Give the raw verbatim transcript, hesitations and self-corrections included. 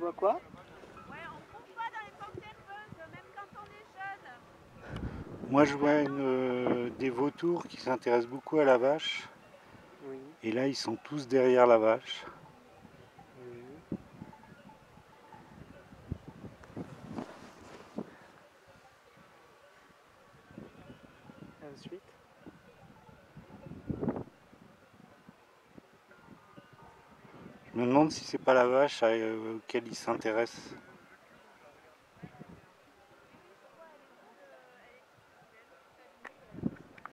vois quoi? Ouais, on coupe pas dans les pommes herbeuses, même quand on est jeune. Moi je vois une, euh, des vautours qui s'intéressent beaucoup à la vache. Oui. Et là ils sont tous derrière la vache. Oui. Ensuite. Je me demande si c'est pas la vache à, euh, auquel ils s'intéressent.